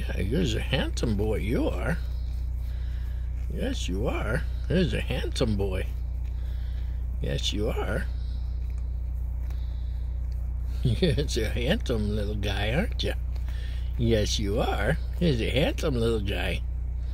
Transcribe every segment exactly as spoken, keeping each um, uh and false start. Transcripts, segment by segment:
Yeah, you're a handsome boy, you are. Yes, you are. You're a handsome boy. Yes, you are. You're a handsome little guy, aren't you? Yes, you are. You're a handsome little guy.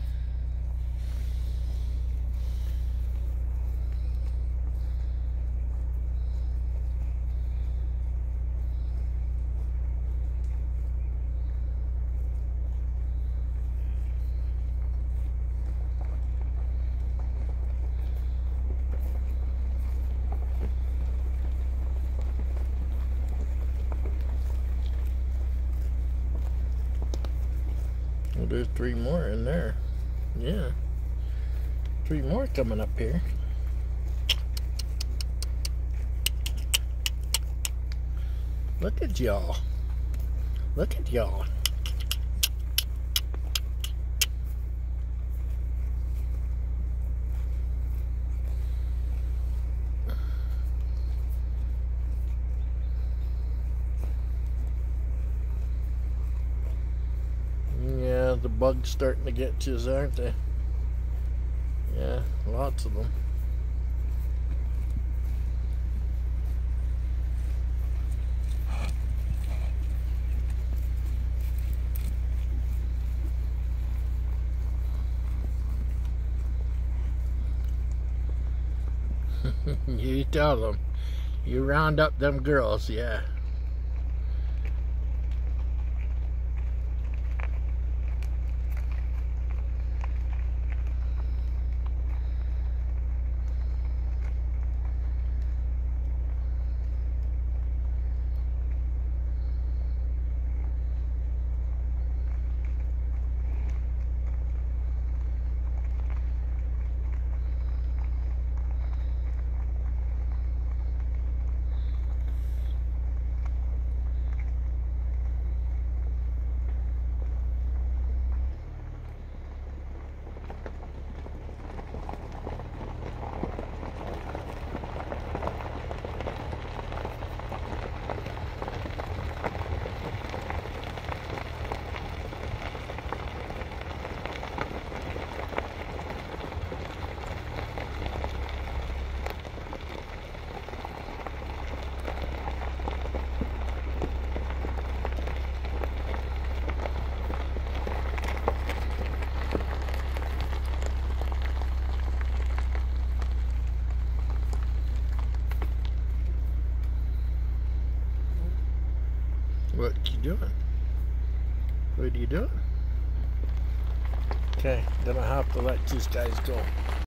Well, there's three more in there. Yeah. Three more coming up here. Look at y'all. Look at y'all. Yeah, the bugs starting to get to us, aren't they? Yeah, lots of them. You tell them. You round up them girls, yeah. What you doing? What are you doing? Okay, then I have to let these guys go.